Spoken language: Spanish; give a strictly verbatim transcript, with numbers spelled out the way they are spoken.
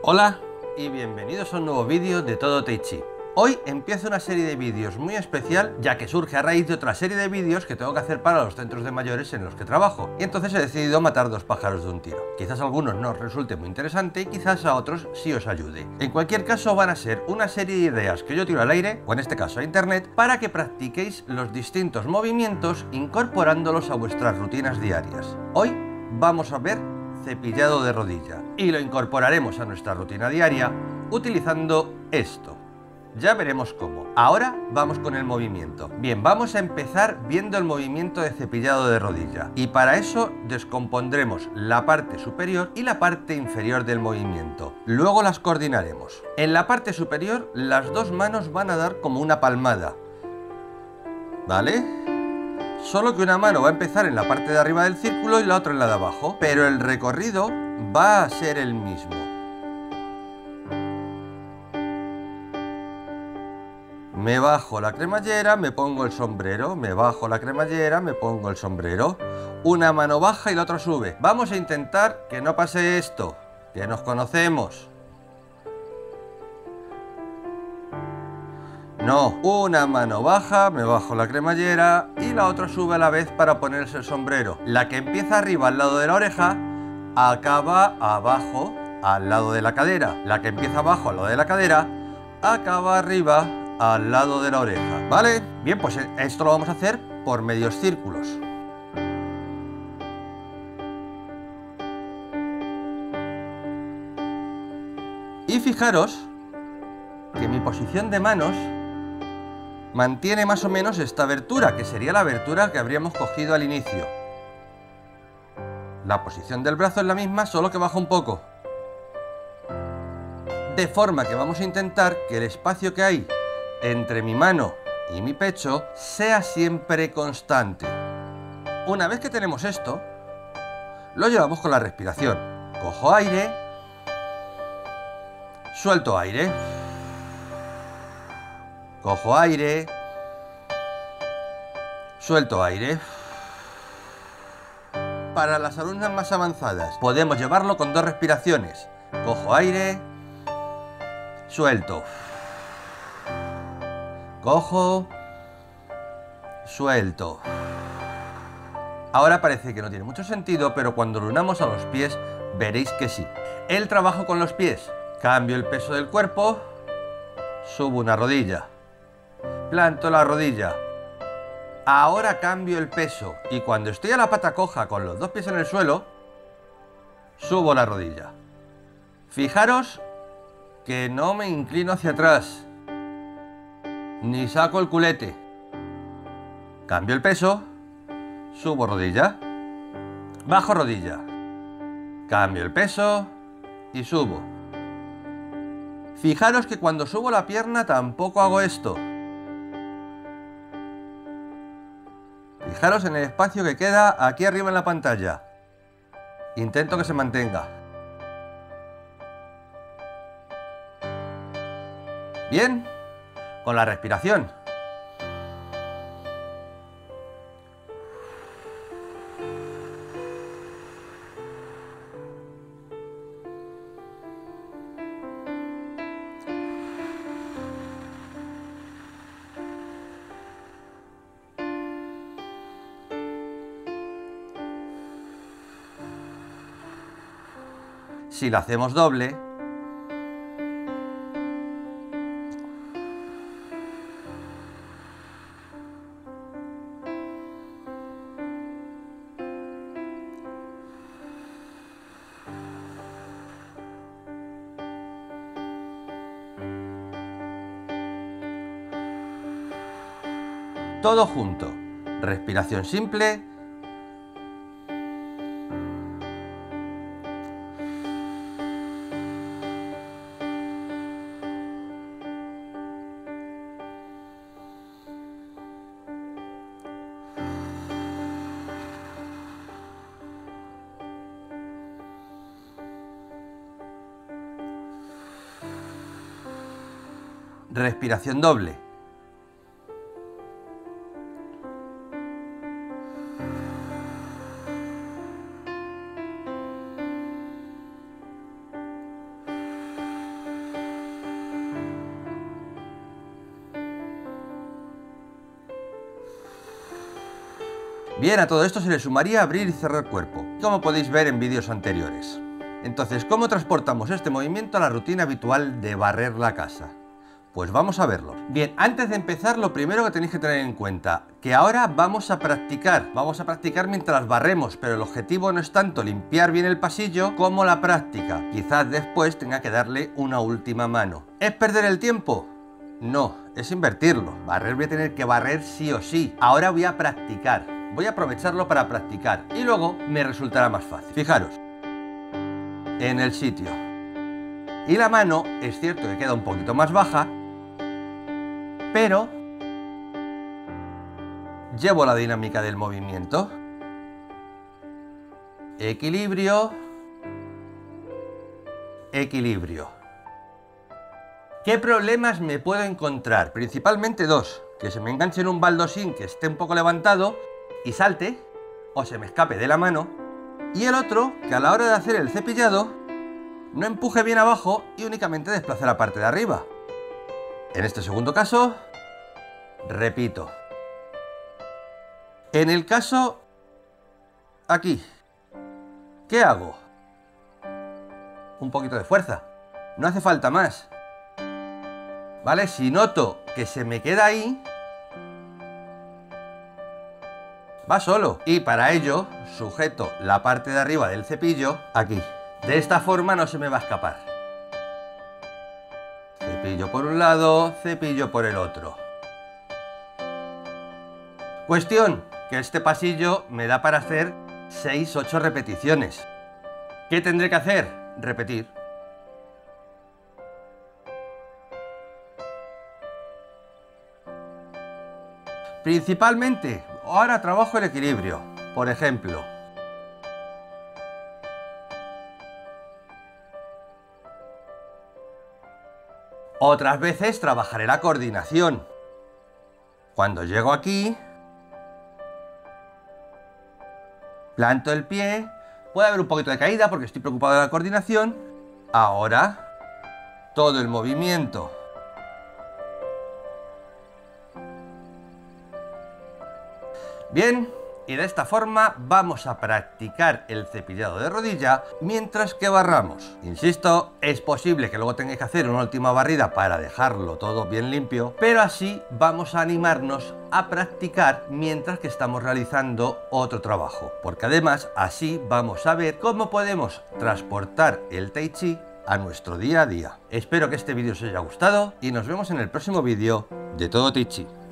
Hola y bienvenidos a un nuevo vídeo de Todo Tai Chi. Hoy empiezo una serie de vídeos muy especial, ya que surge a raíz de otra serie de vídeos que tengo que hacer para los centros de mayores en los que trabajo, y entonces he decidido matar dos pájaros de un tiro. Quizás a algunos no os resulte muy interesante y quizás a otros sí os ayude. En cualquier caso, van a ser una serie de ideas que yo tiro al aire, o en este caso a internet, para que practiquéis los distintos movimientos incorporándolos a vuestras rutinas diarias. Hoy vamos a ver cepillado de rodilla y lo incorporaremos a nuestra rutina diaria utilizando esto. Ya veremos cómo. Ahora vamos con el movimiento. Bien, vamos a empezar viendo el movimiento de cepillado de rodilla, y para eso descompondremos la parte superior y la parte inferior del movimiento. Luego las coordinaremos. En la parte superior las dos manos van a dar como una palmada, ¿vale? Solo que una mano va a empezar en la parte de arriba del círculo y la otra en la de abajo, pero el recorrido va a ser el mismo. Me bajo la cremallera, me pongo el sombrero, me bajo la cremallera, me pongo el sombrero. Una mano baja y la otra sube. Vamos a intentar que no pase esto, que nos conocemos. No, una mano baja, me bajo la cremallera y la otra sube a la vez para ponerse el sombrero. La que empieza arriba al lado de la oreja acaba abajo al lado de la cadera. La que empieza abajo al lado de la cadera acaba arriba al lado de la oreja, ¿vale? Bien, pues esto lo vamos a hacer por medios círculos. Y fijaros que mi posición de manos mantiene más o menos esta abertura, que sería la abertura que habríamos cogido al inicio. La posición del brazo es la misma, solo que baja un poco. De forma que vamos a intentar que el espacio que hay entre mi mano y mi pecho sea siempre constante. Una vez que tenemos esto, lo llevamos con la respiración. Cojo aire, suelto aire. Cojo aire, suelto aire. Para las alumnas más avanzadas podemos llevarlo con dos respiraciones. Cojo aire, suelto. Cojo, suelto. Ahora parece que no tiene mucho sentido, pero cuando lo unamos a los pies veréis que sí. El trabajo con los pies. Cambio el peso del cuerpo, subo una rodilla. Planto la rodilla. Ahora cambio el peso y cuando estoy a la pata coja con los dos pies en el suelo, subo la rodilla. Fijaros que no me inclino hacia atrás, ni saco el culete. Cambio el peso, subo rodilla, bajo rodilla. Cambio el peso y subo. Fijaros que cuando subo la pierna tampoco hago esto. Fijaros en el espacio que queda aquí arriba en la pantalla. Intento que se mantenga. Bien, con la respiración. Si la hacemos doble, todo junto. Respiración simple. Respiración doble. Bien, a todo esto se le sumaría abrir y cerrar cuerpo, como podéis ver en vídeos anteriores. Entonces, ¿cómo transportamos este movimiento a la rutina habitual de barrer la casa? Pues vamos a verlo. Bien, antes de empezar, lo primero que tenéis que tener en cuenta, que ahora vamos a practicar. Vamos a practicar mientras barremos, pero el objetivo no es tanto limpiar bien el pasillo como la práctica. Quizás después tenga que darle una última mano. ¿Es perder el tiempo? No, es invertirlo. Barrer voy a tener que barrer sí o sí. Ahora voy a practicar. Voy a aprovecharlo para practicar y luego me resultará más fácil. Fijaros, en el sitio. Y la mano, es cierto que queda un poquito más baja, pero llevo la dinámica del movimiento. Equilibrio. Equilibrio. ¿Qué problemas me puedo encontrar? Principalmente dos. Que se me enganche en un baldosín que esté un poco levantado y salte, o se me escape de la mano. Y el otro, que a la hora de hacer el cepillado, no empuje bien abajo y únicamente desplace la parte de arriba. En este segundo caso, repito. En el caso, aquí, ¿qué hago? Un poquito de fuerza. No hace falta más. ¿Vale? Si noto que se me queda ahí, va solo. Y para ello, sujeto la parte de arriba del cepillo aquí. De esta forma no se me va a escapar. Cepillo por un lado, cepillo por el otro. Cuestión, que este pasillo me da para hacer seis ocho repeticiones. ¿Qué tendré que hacer? Repetir. Principalmente, ahora trabajo el equilibrio. Por ejemplo, otras veces trabajaré la coordinación. Cuando llego aquí, planto el pie, puede haber un poquito de caída porque estoy preocupado de la coordinación. Ahora, todo el movimiento. Bien, y de esta forma vamos a practicar el cepillado de rodilla mientras que barramos. Insisto, es posible que luego tengáis que hacer una última barrida para dejarlo todo bien limpio, pero así vamos a animarnos a practicar mientras que estamos realizando otro trabajo, porque además así vamos a ver cómo podemos transportar el Tai Chi a nuestro día a día. Espero que este vídeo os haya gustado y nos vemos en el próximo vídeo de Todo Tai Chi.